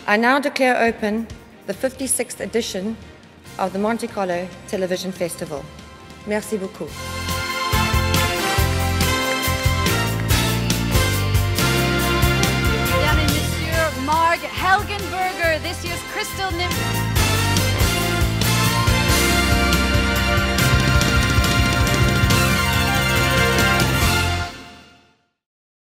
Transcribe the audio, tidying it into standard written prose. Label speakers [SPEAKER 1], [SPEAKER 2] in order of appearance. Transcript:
[SPEAKER 1] I now declare open the 56th edition of the Monte Carlo Television Festival. Merci beaucoup.
[SPEAKER 2] Mesdames et messieurs, Marg Helgenberger, this year's Crystal Nymph.